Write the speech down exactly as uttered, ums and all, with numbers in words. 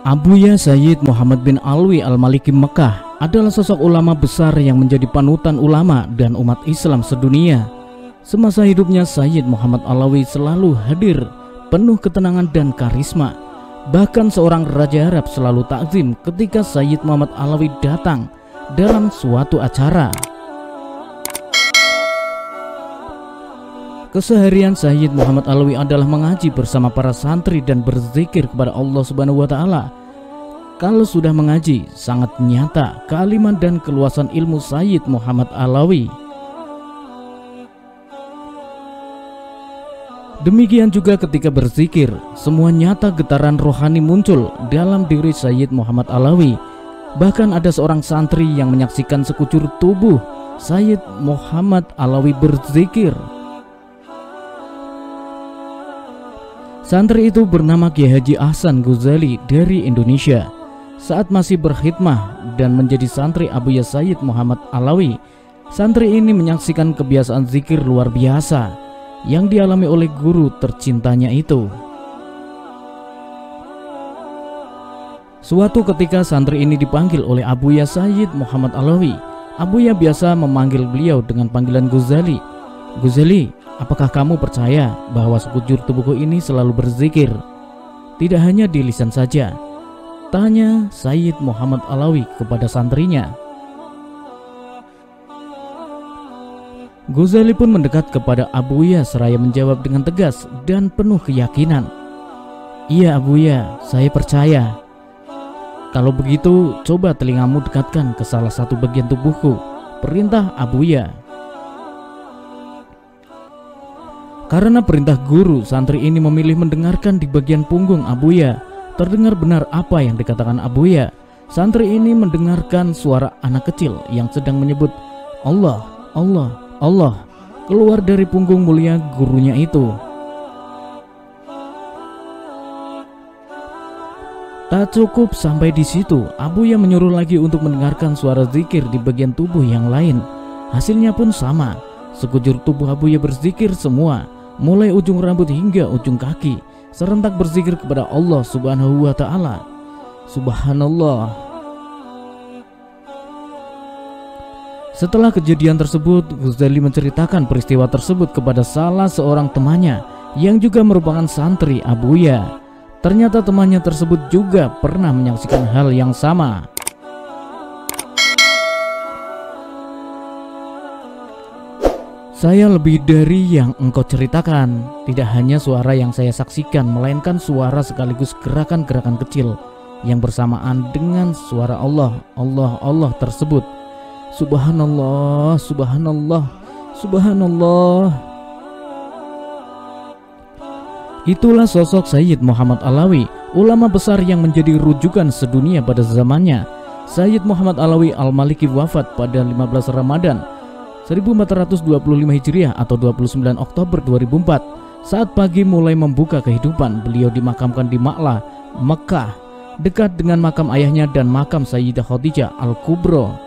Abuya Sayyid Muhammad bin Alwi Al-Maliki Mekah adalah sosok ulama besar yang menjadi panutan ulama dan umat Islam sedunia. Semasa hidupnya Sayyid Muhammad Alawi selalu hadir, penuh ketenangan dan karisma. Bahkan seorang raja Arab selalu takzim ketika Sayyid Muhammad Alawi datang dalam suatu acara. Keseharian Sayyid Muhammad Alawi adalah mengaji bersama para santri dan berzikir kepada Allah Subhanahu wa taala. Kalau sudah mengaji, sangat nyata kealiman dan keluasan ilmu Sayyid Muhammad Alawi. Demikian juga ketika berzikir, semua nyata getaran rohani muncul dalam diri Sayyid Muhammad Alawi. Bahkan ada seorang santri yang menyaksikan sekujur tubuh Sayyid Muhammad Alawi berzikir. Santri itu bernama Kiai Haji Ahsan Ghazali dari Indonesia. Saat masih berkhidmah dan menjadi santri Abuya Sayyid Muhammad Alawi, santri ini menyaksikan kebiasaan zikir luar biasa yang dialami oleh guru tercintanya itu. Suatu ketika santri ini dipanggil oleh Abuya Sayyid Muhammad Alawi. Abuya biasa memanggil beliau dengan panggilan Ghazali. Ghazali, apakah kamu percaya bahwa sekujur tubuhku ini selalu berzikir? Tidak hanya di lisan saja, tanya Sayyid Muhammad Alawi kepada santrinya. Ghazali pun mendekat kepada Abuya seraya menjawab dengan tegas dan penuh keyakinan. Iya Abuya, saya percaya. Kalau begitu, coba telingamu dekatkan ke salah satu bagian tubuhku, perintah Abuya. Karena perintah guru, santri ini memilih mendengarkan di bagian punggung Abuya. Terdengar benar apa yang dikatakan Abuya. Santri ini mendengarkan suara anak kecil yang sedang menyebut Allah, Allah, Allah keluar dari punggung mulia gurunya itu. Tak cukup sampai di situ, Abuya menyuruh lagi untuk mendengarkan suara zikir di bagian tubuh yang lain. Hasilnya pun sama. Sekujur tubuh Abuya berzikir semua, mulai ujung rambut hingga ujung kaki, serentak berzikir kepada Allah Subhanahu wa taala. Subhanallah. Setelah kejadian tersebut, Ghazali menceritakan peristiwa tersebut kepada salah seorang temannya yang juga merupakan santri Abuya. Ternyata temannya tersebut juga pernah menyaksikan hal yang sama. Saya lebih dari yang engkau ceritakan. Tidak hanya suara yang saya saksikan, melainkan suara sekaligus gerakan-gerakan kecil yang bersamaan dengan suara Allah, Allah, Allah tersebut. Subhanallah, subhanallah, subhanallah. Itulah sosok Sayyid Muhammad Alawi, ulama besar yang menjadi rujukan sedunia pada zamannya. Sayyid Muhammad Alawi Al-Maliki wafat pada lima belas Ramadan seribu empat ratus dua puluh lima Hijriah atau dua puluh sembilan Oktober dua ribu empat. Saat pagi mulai membuka kehidupan, beliau dimakamkan di Ma'la, Mekah, dekat dengan makam ayahnya dan makam Sayyidah Khadijah Al-Kubro.